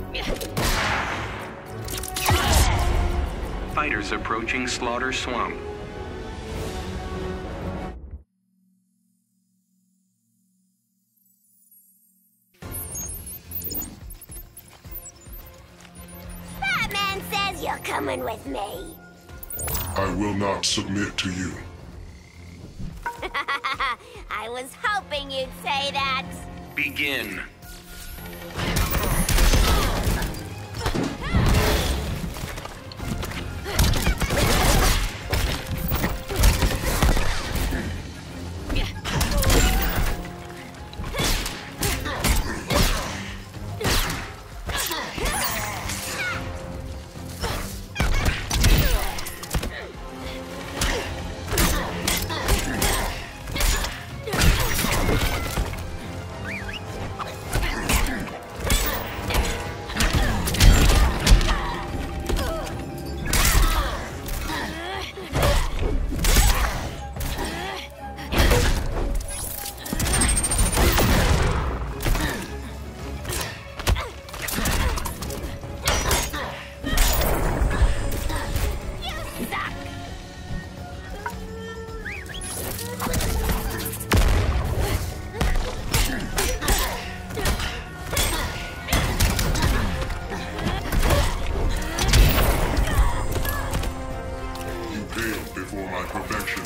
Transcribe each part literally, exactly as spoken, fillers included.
Fighters approaching Slaughter Swamp. Batman says you're coming with me. I will not submit to you. I was hoping you'd say that. Begin. Before my perfection.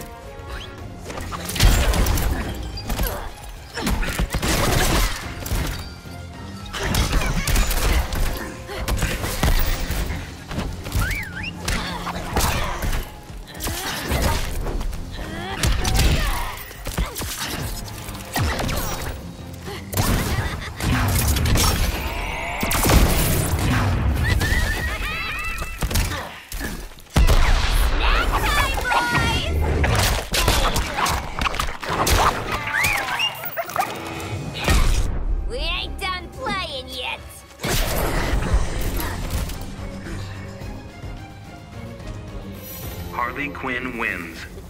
Harley Quinn wins.